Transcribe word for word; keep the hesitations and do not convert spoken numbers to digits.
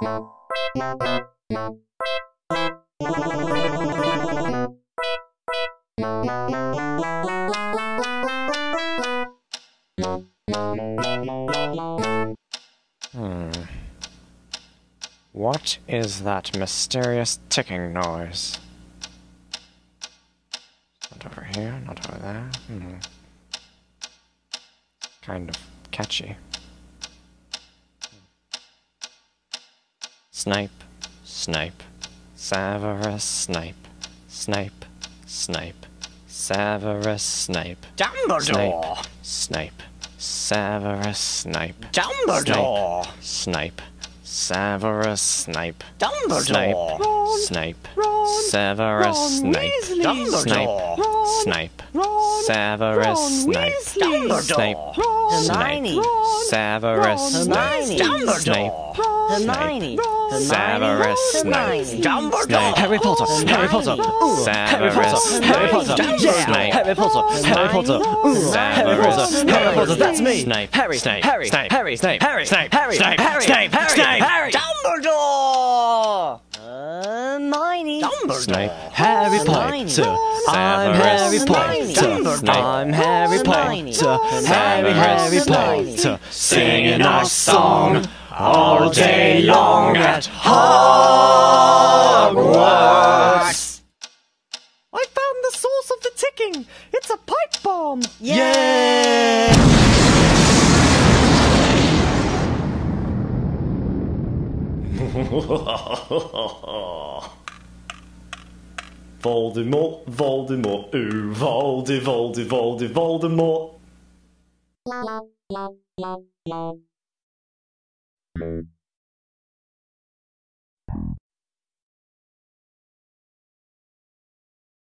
Hmm. What is that mysterious ticking noise? Not over here, not over there. Hmm. Kind of catchy. Snipe, snipe, Severus Snape, Snape, Snape, Severus Snape, Dumbledore! Snape, Severus Snape, Dumbledore! Snape, Severus Snape, Dumbledore! Snape, Severus Snape, Dumbledore! Snape, Severus Snape, Snape, Hermione! Severus Snape, Dumbledore! Hermione! Severus Snape, Dumbledore! Harry Potter, Harry Potter, Severus Harry Potter, Snape, Harry Potter, Harry Potter, Harry Potter, Harry Potter, that's me! Snape, Harry, Snape, Harry, Snape, Harry, Snape, Harry, Snape, Harry, Snape, Harry, Snape, Harry, Harry, Dumbledore! Hermione! Snape, Harry Potter, I'm Harry Potter, I'm Harry Potter, Harry, Harry Potter, singing our song all day long at Hogwarts. I found the source of the ticking. It's a pipe bomb. Yeah. Voldemort, Voldemort, ooh, Voldy, Voldy, Voldy, Voldemort.